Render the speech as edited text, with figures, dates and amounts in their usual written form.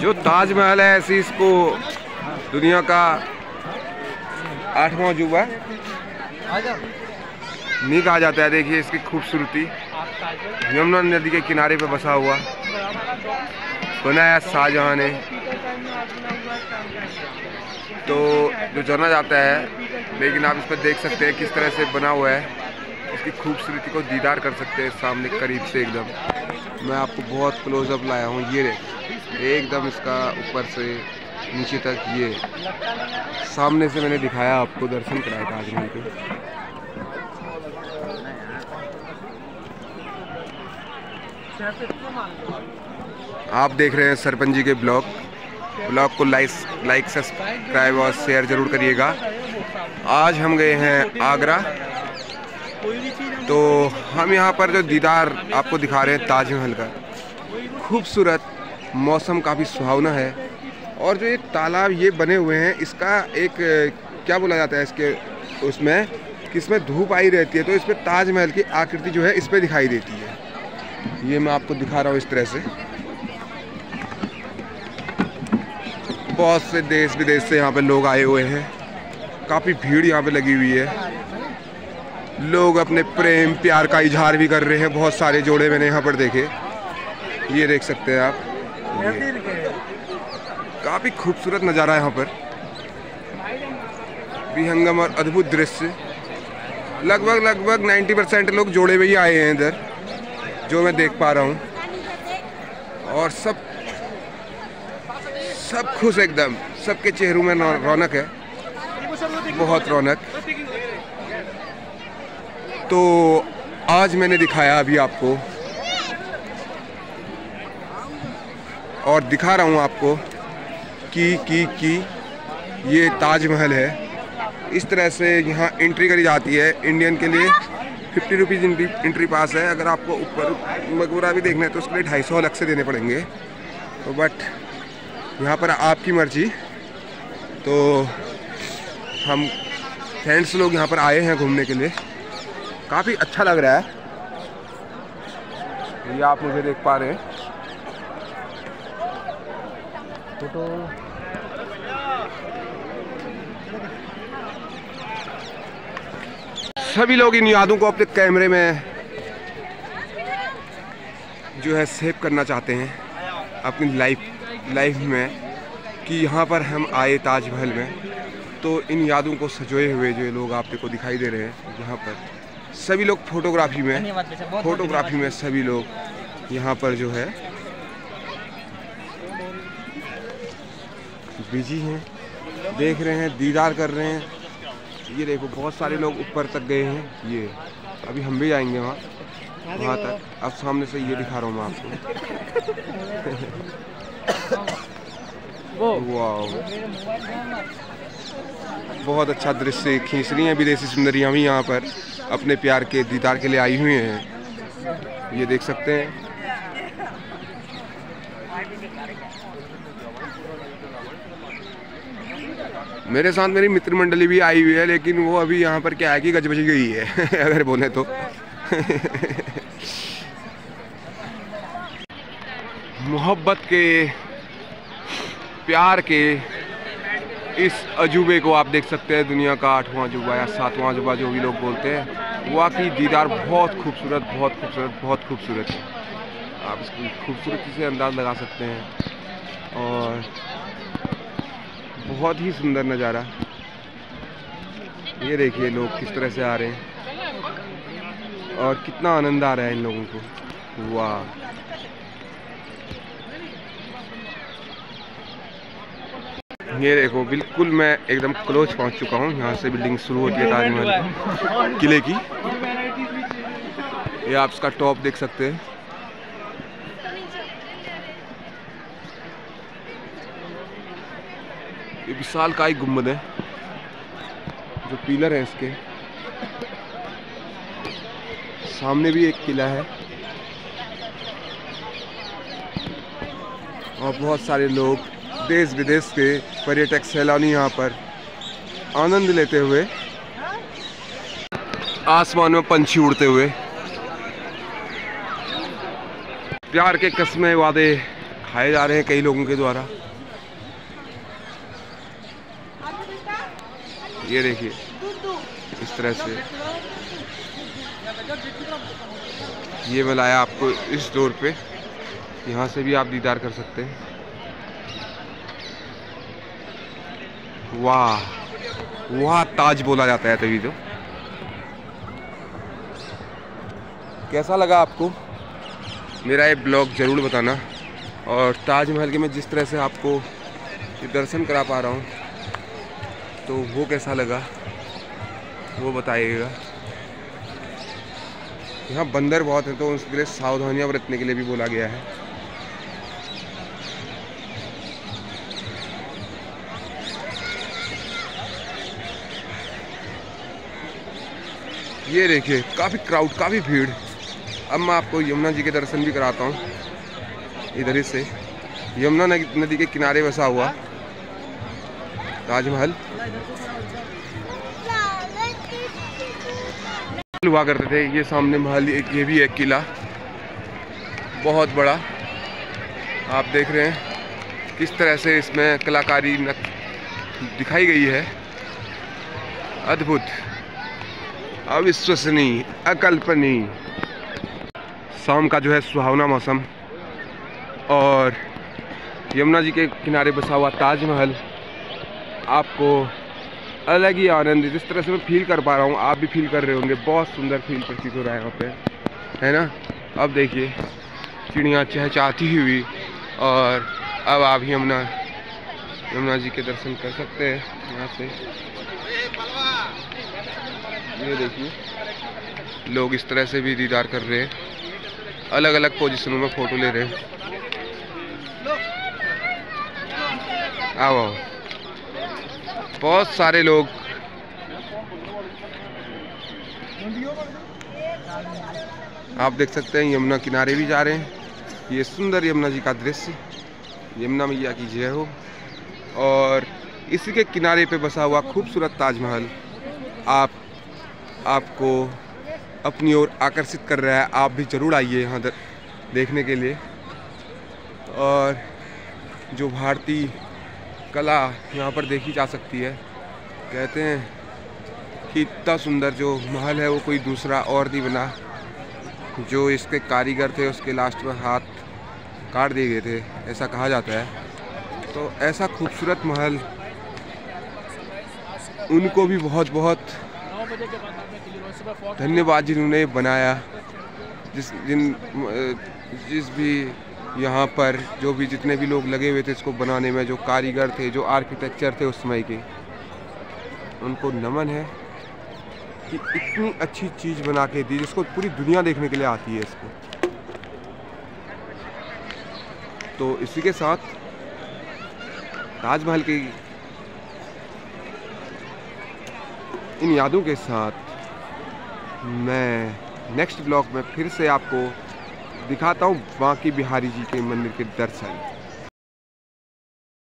जो ताजमहल है ऐसी इसको दुनिया का 8वां अजूबा नहीं कहा जाता है। देखिए इसकी खूबसूरती, यमुना नदी के किनारे पे बसा हुआ, बनाया शाहजहां ने। तो जो जाना जाता है, लेकिन आप इस पर देख सकते हैं किस तरह से बना हुआ है। इसकी खूबसूरती को दीदार कर सकते हैं सामने करीब से एकदम। मैं आपको बहुत क्लोजअप लाया हूँ, ये एकदम इसका ऊपर से नीचे तक, ये सामने से मैंने दिखाया आपको, दर्शन कराया ताजमहल के। आप देख रहे हैं सरपंच जी के ब्लॉग को लाइक सब्सक्राइब और शेयर जरूर करिएगा। आज हम गए हैं आगरा, तो हम यहाँ पर जो दीदार आपको दिखा रहे हैं ताजमहल का, खूबसूरत, मौसम काफ़ी सुहावना है। और जो ये तालाब ये बने हुए हैं, इसका एक क्या बोला जाता है इसके उसमें, कि इसमें धूप आई रहती है तो इस पर ताजमहल की आकृति जो है इस पर दिखाई देती है। ये मैं आपको दिखा रहा हूँ इस तरह से। बहुत से देश विदेश से यहाँ पे लोग आए हुए हैं, काफ़ी भीड़ यहाँ पे लगी हुई है। लोग अपने प्रेम प्यार का इजहार भी कर रहे हैं। बहुत सारे जोड़े मैंने यहाँ पर देखे, ये देख सकते हैं आप। काफ़ी खूबसूरत नज़ारा है यहाँ पर, विहंगम और अद्भुत दृश्य। लगभग 90% लोग जोड़े में ही आए हैं इधर, जो मैं देख पा रहा हूँ। और सब खुश एकदम, सबके चेहरों में रौनक है, बहुत रौनक। तो आज मैंने दिखाया अभी आपको, और दिखा रहा हूँ आपको कि ये ताजमहल है। इस तरह से यहाँ एंट्री करी जाती है। इंडियन के लिए 50 रुपीज़ एंट्री पास है। अगर आपको ऊपर मकबरा भी देखना है तो उसके लिए 250 अलग से देने पड़ेंगे। तो बट यहाँ पर आपकी मर्जी। तो हम फ्रेंड्स लोग यहाँ पर आए हैं घूमने के लिए, काफ़ी अच्छा लग रहा है। ये आप मुझे देख पा रहे हैं। तो सभी लोग इन यादों को अपने कैमरे में जो है सेव करना चाहते हैं अपनी लाइफ में, कि यहाँ पर हम आए ताजमहल में। तो इन यादों को सजोए हुए जो लोग आपको दिखाई दे रहे हैं, यहाँ पर सभी लोग फोटोग्राफी में सभी लोग यहाँ पर जो है बिजी हैं, देख रहे हैं, दीदार कर रहे हैं। ये देखो बहुत सारे लोग ऊपर तक गए हैं। ये अभी हम भी जाएंगे वहाँ तक। अब सामने से ये दिखा रहा हूँ मैं आपको। वाह, बहुत अच्छा दृश्य खींच रही हैं विदेशी सुंदरियाँ भी यहाँ पर अपने प्यार के दीदार के लिए आई हुई हैं। ये देख सकते हैं। मेरे साथ मेरी मित्र मंडली भी आई हुई है, लेकिन वो अभी यहाँ पर क्या है कि गज बज गई है अगर बोले तो। मोहब्बत के, प्यार के इस अजूबे को आप देख सकते हैं। दुनिया का 8वां अजूबा या 7वां अजूबा जो भी लोग बोलते हैं। वाकई दीदार बहुत खूबसूरत है। आप इसकी खूबसूरती से अंदाज लगा सकते हैं। और बहुत ही सुंदर नज़ारा। ये देखिए लोग किस तरह से आ रहे हैं और कितना आनंद आ रहा है इन लोगों को। वाह, ये देखो बिल्कुल मैं एकदम क्लोज पहुंच चुका हूँ। यहाँ से बिल्डिंग शुरू होती है ताजमहल किले की। ये आप इसका टॉप देख सकते हैं। ये विशालकाय गुम्बद है, जो पिलर है इसके सामने भी एक किला है। और बहुत सारे लोग, देश विदेश के पर्यटक सैलानी यहाँ पर आनंद लेते हुए, आसमान में पंछी उड़ते हुए, प्यार के कस्में वादे खाए जा रहे हैं कई लोगों के द्वारा। ये देखिए इस तरह से ये मैं लाया आपको इस डोर पे, यहाँ से भी आप दीदार कर सकते हैं। वाह वाह, ताज बोला जाता है तभी तो। कैसा लगा आपको मेरा ये ब्लॉग ज़रूर बताना। और ताजमहल के मैं जिस तरह से आपको दर्शन करा पा रहा हूँ तो वो कैसा लगा वो बताइएगा। यहाँ बंदर बहुत हैं तो उसके लिए सावधानियाँ बरतने के लिए भी बोला गया है। ये देखिए काफ़ी क्राउड, काफ़ी भीड़। अब मैं आपको यमुना जी के दर्शन भी कराता हूँ। इधर ही से यमुना नदी के किनारे बसा हुआ ताजमहल हुआ करते थे। ये सामने महल, ये भी एक किला बहुत बड़ा। आप देख रहे हैं किस तरह से इसमें कलाकारी दिखाई गई है। अद्भुत, अविश्वसनीय, अकल्पनीय। शाम का जो है सुहावना मौसम और यमुना जी के किनारे बसा हुआ ताजमहल आपको अलग ही आनंद, जिस तरह से मैं फील कर पा रहा हूँ आप भी फील कर रहे होंगे। बहुत सुंदर फील प्रतीत हो रहा है यहाँ पे, है ना। अब देखिए चिड़ियाँ चहचहाती हुई और अब आप यमुना जी के दर्शन कर सकते हैं यहाँ से। ये देखिए लोग इस तरह से भी दीदार कर रहे हैं, अलग अलग पोजीशनों में फ़ोटो ले रहे हैं। आओ बहुत सारे लोग आप देख सकते हैं यमुना किनारे भी जा रहे हैं। ये सुंदर यमुना जी का दृश्य, यमुना मैया की जय हो। और इसी के किनारे पे बसा हुआ खूबसूरत ताजमहल आपको अपनी ओर आकर्षित कर रहा है। आप भी ज़रूर आइए यहाँ देखने के लिए। और जो भारतीय कला यहाँ पर देखी जा सकती है। कहते हैं कि इतना सुंदर जो महल है वो कोई दूसरा और नहीं बना। जो इसके कारीगर थे उसके लास्ट में हाथ काट दिए गए थे, ऐसा कहा जाता है। तो ऐसा खूबसूरत महल उनको भी बहुत बहुत धन्यवाद जिन्होंने बनाया। जिस भी यहाँ पर जो भी जितने भी लोग लगे हुए थे इसको बनाने में, जो कारीगर थे, जो आर्किटेक्चर थे उस समय के, उनको नमन है कि इतनी अच्छी चीज़ बना के दी जिसको पूरी दुनिया देखने के लिए आती है इसको। तो इसी के साथ ताजमहल की इन यादों के साथ मैं नेक्स्ट ब्लॉग में फिर से आपको दिखाता हूँ बांके बिहारी जी के मंदिर के दर्शन।